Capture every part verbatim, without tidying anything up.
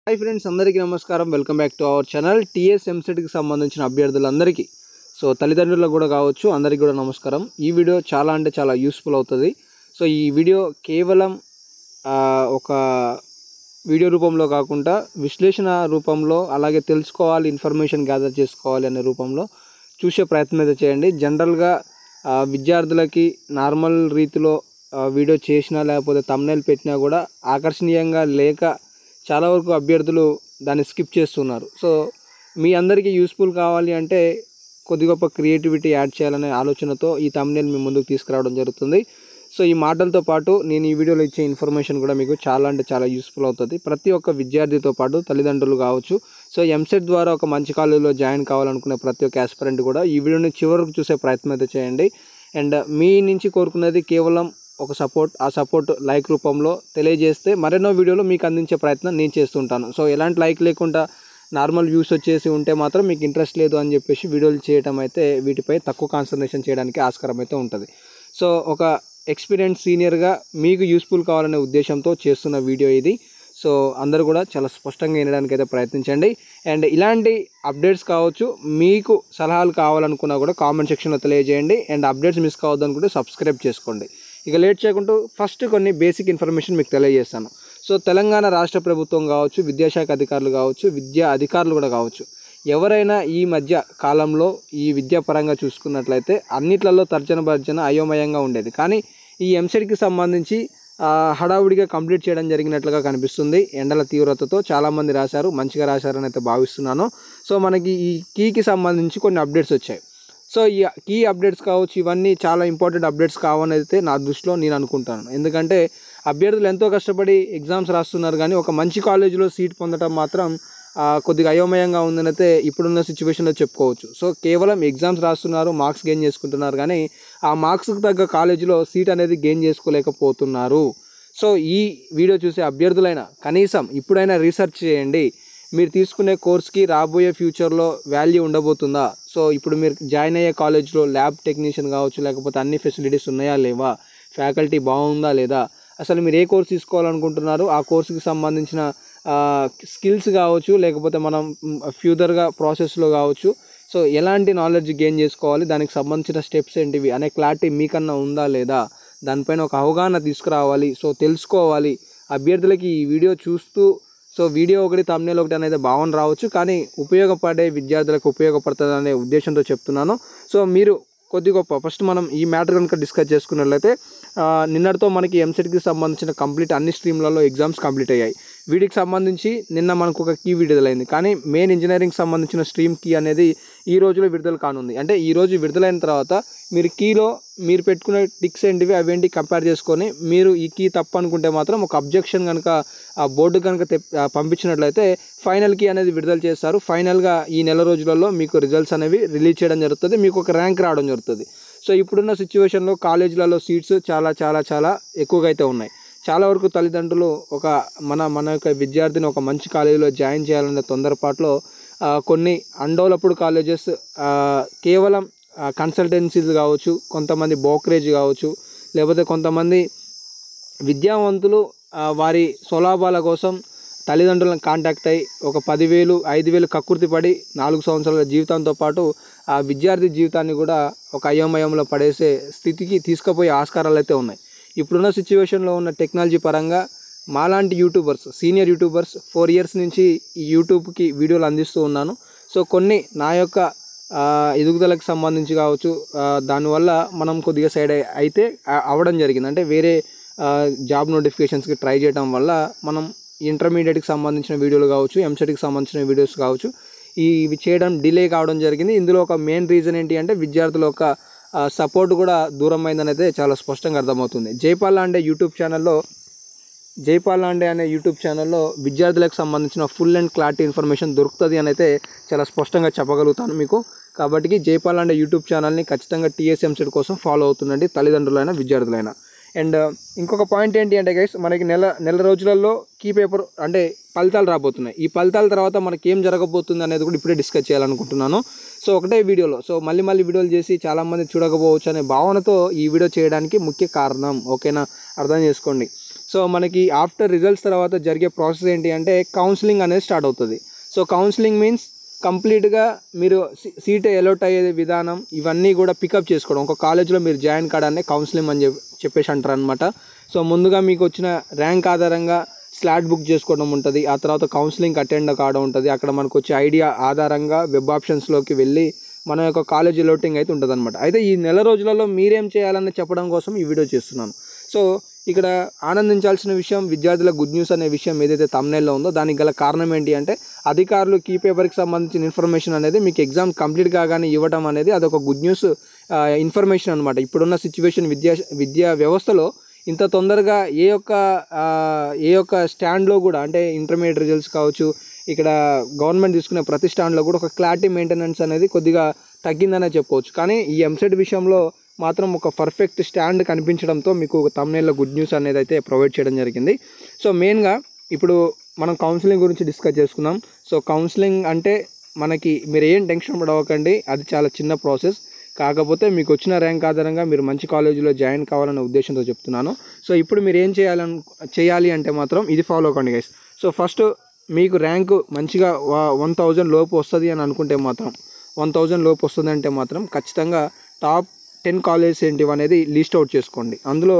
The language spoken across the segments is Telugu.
हाई फ्रेंड्स अंदरिकी नमस्कारम welcome back to our channel TS EAMCET కి సంబంధించిన అభ్యర్థులందరికీ సో తల్లిదండ్రులకు కూడా కావచ్చు అందరికీ కూడా నమస్కారం। ఈ వీడియో చాలా అంటే చాలా యూస్ఫుల్ అవుతది। సో ఈ వీడియో కేవలం ఒక వీడియో రూపంలో కాకుండా విశ్లేషణ రూపంలో అలాగే తెలుసుకోవాలి ఇన్ఫర్మేషన్ గ్యాదర్ చేసుకోవాలి అనే రూపంలో చూసే ప్రయత్నం అయితే చేయండి। జనరల్ గా విద్యార్థులకి నార్మల్ రీతిలో వీడియో చేసినా లేకపోతే థంబ్నెయిల్ పెట్టినా కూడా ఆకర్షణీయంగా లేక చాలా వరకు అభ్యర్థులు దాన్ని స్కిప్ చేస్తున్నారు। సో మీ అందరికీ యూస్ఫుల్ కావాలి అంటే కొద్ది గొప్ప క్రియేటివిటీ యాడ్ చేయాలనే ఆలోచనతో ఈ థంబ్నెయిల్ మీ ముందుకు తీసుకురావడం జరుగుతుంది। సో ఈ మాటలతో పాటు నేను ఈ వీడియోలో ఇచ్చే ఇన్ఫర్మేషన్ కూడా మీకు చాలా అంటే చాలా యూస్ఫుల్ అవుతుంది। ప్రతి ఒక్క విద్యార్థితో పాటు తల్లిదండ్రులు కావచ్చు సో ఎంసెట్ ద్వారా ఒక మంచి కాలేజీలో జాయిన్ కావాలనుకునే ప్రతి ఒక్క ఆస్పిరెంట్ కూడా ఈ వీడియోని చివరికి చూసే ప్రయత్నం అయితే చేయండి। అండ్ మీ నుంచి కోరుకునేది కేవలం ఒక సపోర్ట్, ఆ సపోర్ట్ లైక్ రూపంలో తెలియజేస్తే మరెన్నో వీడియోలు మీకు అందించే ప్రయత్నం నేను చేస్తుంటాను। సో ఎలాంటి లైక్ లేకుండా నార్మల్ వ్యూస్ వచ్చేసి ఉంటే మాత్రం మీకు ఇంట్రెస్ట్ లేదు అని చెప్పేసి వీడియోలు చేయడం అయితే వీటిపై తక్కువ కాన్సన్ట్రేషన్ చేయడానికి ఆస్కారం అయితే ఉంటుంది। సో ఒక ఎక్స్పీరియన్స్ సీనియర్గా మీకు యూస్ఫుల్ కావాలనే ఉద్దేశంతో చేస్తున్న వీడియో ఇది। సో అందరూ కూడా చాలా స్పష్టంగా వినడానికి అయితే ప్రయత్నించండి। అండ్ ఇలాంటి అప్డేట్స్ కావచ్చు మీకు సలహాలు కావాలనుకున్నా కూడా కామెంట్ సెక్షన్లో తెలియజేయండి। అండ్ అప్డేట్స్ మిస్ కావద్దనుకుంటే సబ్స్క్రైబ్ చేసుకోండి। ఇక లేట్ చేయకుండా ఫస్ట్ కొన్ని బేసిక్ ఇన్ఫర్మేషన్ మీకు తెలియజేస్తాను। సో తెలంగాణ రాష్ట్ర ప్రభుత్వం కావచ్చు, విద్యాశాఖ అధికారులు కావచ్చు, విద్యా అధికారులు కూడా కావచ్చు, ఎవరైనా ఈ మధ్య కాలంలో ఈ విద్యాపరంగా చూసుకున్నట్లయితే అన్నిట్లలో తర్జన భర్జన అయోమయంగా ఉండేది, కానీ ఈ ఎంసెట్కి సంబంధించి హడావుడిగా కంప్లీట్ చేయడం జరిగినట్లుగా కనిపిస్తుంది। ఎండల తీవ్రతతో చాలామంది రాశారు, మంచిగా రాశారని అయితే భావిస్తున్నాను। సో మనకి ఈ కీకి సంబంధించి కొన్ని అప్డేట్స్ వచ్చాయి। సో ఈ కీ అప్డేట్స్ కావచ్చు, ఇవన్నీ చాలా ఇంపార్టెంట్ అప్డేట్స్ కావని అయితే నా దృష్టిలో నేను అనుకుంటాను। ఎందుకంటే అభ్యర్థులు ఎంతో కష్టపడి ఎగ్జామ్స్ రాస్తున్నారు, కానీ ఒక మంచి కాలేజీలో సీట్ పొందడం మాత్రం కొద్దిగా అయోమయంగా ఉందని అయితే ఇప్పుడున్న సిచ్యువేషన్లో చెప్పుకోవచ్చు। సో కేవలం ఎగ్జామ్స్ రాస్తున్నారు, మార్క్స్ గెయిన్ చేసుకుంటున్నారు, కానీ ఆ మార్క్స్కి తగ్గ కాలేజీలో సీట్ అనేది గెయిన్ చేసుకోలేకపోతున్నారు। సో ఈ వీడియో చూసే అభ్యర్థులైనా కనీసం ఇప్పుడైనా రీసెర్చ్ చేయండి, మీరు తీసుకునే కోర్స్కి రాబోయే ఫ్యూచర్లో వాల్యూ ఉండబోతుందా? సో ఇప్పుడు మీరు జాయిన్ అయ్యే కాలేజ్లో ల్యాబ్ టెక్నీషియన్ కావచ్చు, లేకపోతే అన్ని ఫెసిలిటీస్ ఉన్నాయా లేవా, ఫ్యాకల్టీ బాగుందా లేదా, అసలు మీరు ఏ కోర్స్ తీసుకోవాలనుకుంటున్నారు, ఆ కోర్సుకి సంబంధించిన స్కిల్స్ కావచ్చు, లేకపోతే మనం ఫ్యూచర్గా ప్రాసెస్లో కావచ్చు, సో ఎలాంటి నాలెడ్జ్ గెయిన్ చేసుకోవాలి, దానికి సంబంధించిన స్టెప్స్ ఏంటివి అనే క్లారిటీ మీకన్నా ఉందా లేదా, దానిపైన ఒక అవగాహన తీసుకురావాలి। సో తెలుసుకోవాలి అభ్యర్థులకి ఈ వీడియో చూస్తూ, సో వీడియో ఒకటి థంబ్నెయిల్ ఒకటి అనేది భావన రావచ్చు, కానీ ఉపయోగపడే విద్యార్థులకు ఉపయోగపడుతుంది అనే ఉద్దేశంతో చెప్తున్నాను। సో మీరు కొద్ది గొప్ప ఫస్ట్ మనం ఈ మ్యాటర్ కనుక డిస్కస్ చేసుకున్నట్లయితే నిన్నటితో మనకి ఎంసెట్కి సంబంధించిన కంప్లీట్ అన్ని స్ట్రీమ్లలో ఎగ్జామ్స్ కంప్లీట్ అయ్యాయి। వీటికి సంబంధించి నిన్న మనకు ఒక కీ విడుదలైంది, కానీ మెయిన్ ఇంజనీరింగ్ సంబంధించిన స్ట్రీమ్ కీ అనేది ఈ రోజులో విడుదల కానుంది। అంటే ఈ రోజు విడుదలైన తర్వాత మీరు కీలో మీరు పెట్టుకునే టిక్స్ ఏంటివి అవేంటి కంపేర్ చేసుకొని మీరు ఈ కీ తప్పు అనుకుంటే మాత్రం ఒక అబ్జెక్షన్ కనుక ఆ బోర్డు కనుక పంపించినట్లయితే ఫైనల్ కీ అనేది విడుదల చేస్తారు। ఫైనల్గా ఈ నెల రోజులలో మీకు రిజల్ట్స్ అనేవి రిలీజ్ చేయడం జరుగుతుంది, మీకు ఒక ర్యాంక్ రావడం జరుగుతుంది। సో ఇప్పుడున్న సిచ్యువేషన్లో కాలేజీలలో సీట్స్ చాలా చాలా చాలా ఎక్కువగా అయితే ఉన్నాయి। చాలా వరకు తల్లిదండ్రులు ఒక మన మన యొక్క విద్యార్థిని ఒక మంచి కాలేజీలో జాయిన్ చేయాలనే తొందరపాటులో కొన్ని అన్డెవలప్డ్ కాలేజెస్ కేవలం కన్సల్టెన్సీస్ కావచ్చు, కొంతమంది బ్రోకరేజ్ కావచ్చు, లేకపోతే కొంతమంది విద్యావంతులు వారి స్వలాభాల కోసం తల్లిదండ్రులను కాంటాక్ట్ అయ్యి ఒక పదివేలు ఐదు వేలు కక్కుర్తి పడి నాలుగు సంవత్సరాల జీవితంతో పాటు ఆ విద్యార్థి జీవితాన్ని కూడా ఒక అయోమయంలో పడేసే స్థితికి తీసుకుపోయే ఆస్కారాలు అయితే ఉన్నాయి। ఇప్పుడున్న సిచ్యువేషన్లో ఉన్న టెక్నాలజీ పరంగా మాలాంటి YouTubers, senior YouTubers four years నుంచి ఈ యూట్యూబ్కి వీడియోలు అందిస్తూ ఉన్నాను। సో కొన్ని నా యొక్క ఎదుగుదలకు సంబంధించి కావచ్చు, దానివల్ల మనం కొద్దిగా సైడ్ అయితే అవ్వడం జరిగింది। అంటే వేరే జాబ్ నోటిఫికేషన్స్కి ట్రై చేయడం వల్ల మనం ఇంటర్మీడియట్కి సంబంధించిన వీడియోలు కావచ్చు, ఎంసెట్కి సంబంధించిన వీడియోస్ కావచ్చు, ఇవి చేయడం డిలే కావడం జరిగింది। ఇందులో ఒక మెయిన్ రీజన్ ఏంటి అంటే విద్యార్థుల యొక్క సపోర్ట్ కూడా దూరం అయిందని అయితే చాలా స్పష్టంగా అర్థమవుతుంది। జైపాల్ లాండే యూట్యూబ్ ఛానల్లో జైపాల్ లాండే అనే యూట్యూబ్ ఛానల్లో విద్యార్థులకు సంబంధించిన ఫుల్ అండ్ క్లారిటీ ఇన్ఫర్మేషన్ దొరుకుతుంది అని అయితే చాలా స్పష్టంగా చెప్పగలుగుతాను మీకు। కాబట్టి జైపాల్ లాండే యూట్యూబ్ ఛానల్ని ఖచ్చితంగా టీఎస్ ఎంసెట్ కోసం ఫాలో అవుతుండండి, తల్లిదండ్రులైనా విద్యార్థులైనా। అండ్ ఇంకొక పాయింట్ ఏంటి అంటే గైస్, మనకి నెల నెల రోజులలో కీ పేపర్ అంటే ఫలితాలు రాబోతున్నాయి। ఈ ఫలితాల తర్వాత మనకి ఏం జరగబోతుంది అనేది కూడా ఇప్పుడే డిస్కస్ చేయాలనుకుంటున్నాను। సో ఒకటే వీడియోలో సో మళ్ళీ మళ్ళీ వీడియోలు చేసి చాలామంది చూడకపోవచ్చు అనే భావనతో ఈ వీడియో చేయడానికి ముఖ్య కారణం, ఓకేనా, అర్థం చేసుకోండి। సో మనకి ఆఫ్టర్ రిజల్ట్స్ తర్వాత జరిగే ప్రాసెస్ ఏంటి అంటే కౌన్సిలింగ్ అనేది స్టార్ట్ అవుతుంది. సో కౌన్సిలింగ్ మీన్స్ కంప్లీట్గా మీరు సీట్ ఎలోట్ అయ్యే విధానం ఇవన్నీ కూడా పికప్ చేసుకోవడం. ఒక కాలేజ్లో మీరు జాయిన్ కావడాన్ని కౌన్సిలింగ్ అని చెప్పేసి అంటారు అనమాట. సో ముందుగా మీకు వచ్చిన ర్యాంక్ ఆధారంగా స్లాట్ బుక్ చేసుకోవడం ఉంటుంది. ఆ తర్వాత కౌన్సిలింగ్ అటెండ్ కావడం ఉంటుంది. అక్కడ మనకు వచ్చే ఐడియా ఆధారంగా వెబ్ ఆప్షన్స్లోకి వెళ్ళి మన యొక్క కాలేజ్ ఎలోటింగ్ అయితే ఉంటుంది అనమాట. అయితే ఈ నెల రోజులలో మీరేం చేయాలని చెప్పడం కోసం ఈ వీడియో చేస్తున్నాను. సో ఇక్కడ ఆనందించాల్సిన విషయం, విద్యార్థుల గుడ్ న్యూస్ అనే విషయం ఏదైతే తమ్నైల్లో ఉందో దానికి గల కారణం ఏంటి అంటే అధికారులు కీ పేపర్కి సంబంధించిన ఇన్ఫర్మేషన్ అనేది మీకు ఎగ్జామ్ కంప్లీట్ కాగానే ఇవ్వడం అనేది అదొక గుడ్ న్యూస్ ఇన్ఫర్మేషన్ అనమాట. ఇప్పుడున్న సిచ్యువేషన్ విద్యా విద్యా వ్యవస్థలో ఇంత తొందరగా ఏ యొక్క ఏ యొక్క స్టాండ్లో కూడా అంటే ఇంటర్మీడియట్ రిజల్ట్స్ కావచ్చు, ఇక్కడ గవర్నమెంట్ తీసుకునే ప్రతి స్టాండ్లో కూడా ఒక క్లారిటీ మెయింటెనెన్స్ అనేది కొద్దిగా తగ్గిందనే చెప్పుకోవచ్చు. కానీ ఈ ఎంసెట్ విషయంలో మాత్రం ఒక పర్ఫెక్ట్ స్టాండ్ కనిపించడంతో మీకు తమ్నైల్లో గుడ్ న్యూస్ అనేది అయితే ప్రొవైడ్ చేయడం జరిగింది. సో మెయిన్గా ఇప్పుడు మనం కౌన్సిలింగ్ గురించి డిస్కస్ చేసుకుందాం. సో కౌన్సిలింగ్ అంటే మనకి మీరు ఏం టెన్షన్ పడవకండి, అది చాలా చిన్న ప్రాసెస్. కాకపోతే మీకు వచ్చిన ర్యాంక్ ఆధారంగా మీరు మంచి కాలేజీలో జాయిన్ కావాలనే ఉద్దేశంతో చెప్తున్నాను. సో ఇప్పుడు మీరు ఏం చేయాలని చేయాలి అంటే మాత్రం ఇది ఫాలో అవ్వండి గైస్. సో ఫస్ట్ మీకు ర్యాంకు మంచిగా వన్ థౌజండ్ లోపు వస్తుంది అని అనుకుంటే మాత్రం వన్ థౌజండ్ లోపు వస్తుంది అంటే మాత్రం ఖచ్చితంగా టాప్ టెన్ కాలేజెస్ ఏంటివి అనేది లిస్ట్ అవుట్ చేసుకోండి. అందులో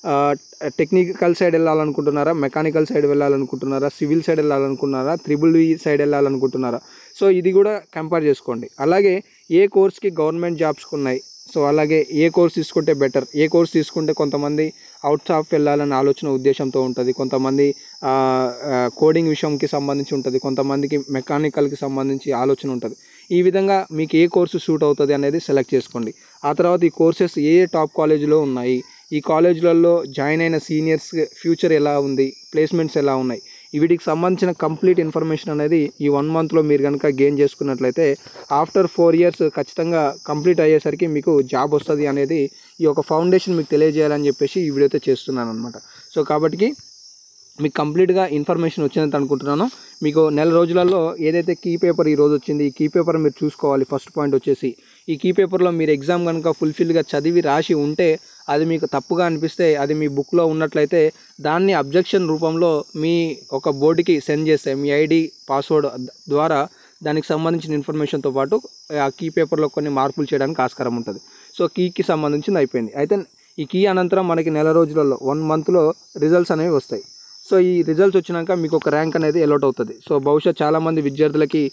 టెక్నికల్ సైడ్ వెళ్ళాలనుకుంటున్నారా, మెకానికల్ సైడ్ వెళ్ళాలనుకుంటున్నారా, సివిల్ సైడ్ వెళ్ళాలనుకుంటున్నారా, త్రిబుల్ ఈ సైడ్ వెళ్ళాలనుకుంటున్నారా, సో ఇది కూడా కంపేర్ చేసుకోండి. అలాగే ఏ కోర్స్కి గవర్నమెంట్ జాబ్స్ ఉన్నాయి, సో అలాగే ఏ కోర్స్ తీసుకుంటే బెటర్, ఏ కోర్స్ తీసుకుంటే కొంతమంది అవుట్స్ ఆఫ్ వెళ్ళాలనే ఆలోచన ఉద్దేశంతో ఉంటుంది, కొంతమంది కోడింగ్ విషయంకి సంబంధించి ఉంటుంది, కొంతమందికి మెకానికల్కి సంబంధించి ఆలోచన ఉంటుంది. ఈ విధంగా మీకు ఏ కోర్సు సూట్ అవుతుంది అనేది సెలెక్ట్ చేసుకోండి. ఆ తర్వాత ఈ కోర్సెస్ ఏ టాప్ కాలేజీలో ఉన్నాయి, ఈ కాలేజీలలో జాయిన్ అయిన సీనియర్స్ ఫ్యూచర్ ఎలా ఉంది, ప్లేస్మెంట్స్ ఎలా ఉన్నాయి, వీటికి సంబంధించిన కంప్లీట్ ఇన్ఫర్మేషన్ అనేది ఈ వన్ మంత్లో మీరు కనుక గెయిన్ చేసుకున్నట్లయితే ఆఫ్టర్ ఫోర్ ఇయర్స్ ఖచ్చితంగా కంప్లీట్ అయ్యేసరికి మీకు జాబ్ వస్తుంది అనేది ఈ యొక్క ఫౌండేషన్ మీకు తెలియజేయాలని చెప్పేసి ఈ వీడియోతో చేస్తున్నాను అనమాట. సో కాబట్టి మీకు కంప్లీట్గా ఇన్ఫర్మేషన్ వచ్చిందని అనుకుంటున్నాను. మీకు నెల రోజులలో ఏదైతే కీ పేపర్ ఈరోజు వచ్చింది, ఈ కీ పేపర్ మీరు చూసుకోవాలి. ఫస్ట్ పాయింట్ వచ్చేసి ఈ కీ పేపర్లో మీరు ఎగ్జామ్ కనుక ఫుల్ఫిల్గా చదివి రాసి ఉంటే అది మీకు తప్పుగా అనిపిస్తే అది మీ బుక్లో ఉన్నట్లయితే దాన్ని అబ్జెక్షన్ రూపంలో మీ ఒక బోర్డుకి సెండ్ చేస్తే మీ ఐడి పాస్వర్డ్ ద్వారా దానికి సంబంధించిన ఇన్ఫర్మేషన్తో పాటు ఆ కీ పేపర్లో కొన్ని మార్పులు చేయడానికి ఆస్కారం ఉంటుంది. సో కీకి సంబంధించింది అయిపోయింది. అయితే ఈ కీ అనంతరం మనకి నెల రోజులలో వన్ మంత్లో రిజల్ట్స్ అనేవి వస్తాయి. సో ఈ రిజల్ట్స్ వచ్చినాక మీకు ఒక ర్యాంక్ అనేది అలాట్ అవుతుంది. సో బహుశా చాలామంది విద్యార్థులకి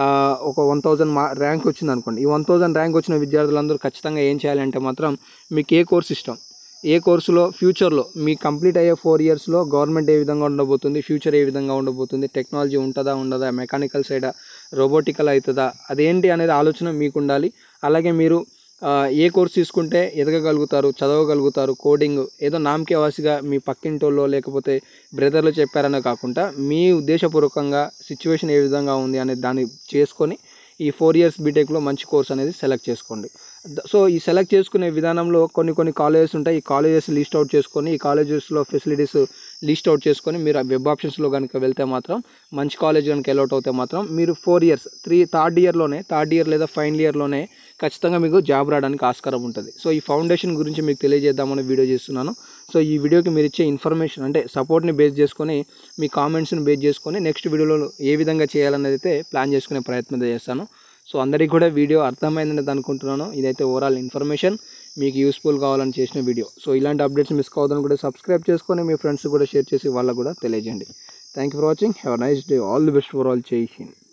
ఒక వన్ థౌజండ్ మా ర్యాంక్ వచ్చింది అనుకోండి. ఈ వన్ థౌజండ్ ర్యాంక్ వచ్చిన విద్యార్థులందరూ ఖచ్చితంగా ఏం చేయాలంటే మాత్రం మీకు ఏ కోర్స్ ఇష్టం, ఏ కోర్సులో ఫ్యూచర్లో మీ కంప్లీట్ అయ్యే ఫోర్ ఇయర్స్లో గవర్నమెంట్ ఏ విధంగా ఉండబోతుంది, ఫ్యూచర్ ఏ విధంగా ఉండబోతుంది, టెక్నాలజీ ఉంటుందా ఉండదా, మెకానికల్ సైడా, రోబోటికల్ అవుతుందా, అదేంటి అనేది ఆలోచన మీకు ఉండాలి. అలాగే మీరు ఏ కోర్స్ తీసుకుంటే ఎదగగలుగుతారు, చదవగలుగుతారు, కోడింగ్ ఏదో నామకే వాసిగా మీ పక్కింటోళ్ళో లేకపోతే బ్రదర్లు చెప్పారనే కాకుండా మీ ఉద్దేశపూర్వకంగా సిచ్యువేషన్ ఏ విధంగా ఉంది అనేది దాన్ని చేసుకొని ఈ ఫోర్ ఇయర్స్ బీటెక్లో మంచి కోర్స్ అనేది సెలెక్ట్ చేసుకోండి. సో ఈ సెలెక్ట్ చేసుకునే విధానంలో కొన్ని కొన్ని కాలేజెస్ ఉంటాయి. ఈ కాలేజెస్ లిస్ట్ అవుట్ చేసుకొని ఈ కాలేజెస్లో ఫెసిలిటీస్ లిస్ట్ అవుట్ చేసుకొని మీరు ఆ వెబ్ ఆప్షన్స్లో కనుక వెళ్తే మాత్రం మంచి కాలేజ్ కనుక అలాట్ అవుతే మాత్రం మీరు ఫోర్ ఇయర్స్ త్రీ థర్డ్ ఇయర్లోనే థర్డ్ ఇయర్ లేదా ఫైనల్ ఇయర్లోనే ఖచ్చితంగా మీకు జాబ్ రావడానికి ఆస్కారం ఉంటుంది. సో ఈ ఫౌండేషన్ గురించి మీకు తెలియజేద్దామని వీడియో చేస్తున్నాను. సో ఈ వీడియోకి మీరు ఇచ్చే ఇన్ఫర్మేషన్ అంటే సపోర్ట్ని బేస్ చేసుకొని మీ కామెంట్స్ని బేస్ చేసుకొని నెక్స్ట్ వీడియోలో ఏ విధంగా చేయాలనేది అయితే ప్లాన్ చేసుకునే ప్రయత్నం చేస్తాను. సో అందరికీ కూడా వీడియో అర్థమైందని అనుకుంటున్నాను. ఇదైతే ఓవరాల్ ఇన్ఫర్మేషన్ మీకు యూస్ఫుల్ కావాలని చేసిన వీడియో. సో ఇలాంటి అప్డేట్స్ మిస్ కావద్దని కూడా సబ్స్క్రైబ్ చేసుకొని మీ ఫ్రెండ్స్ కూడా షేర్ చేసి వాళ్ళకు కూడా తెలియజేయండి. Thank you for watching. Have a nice day. All the best for all. Jai Hind.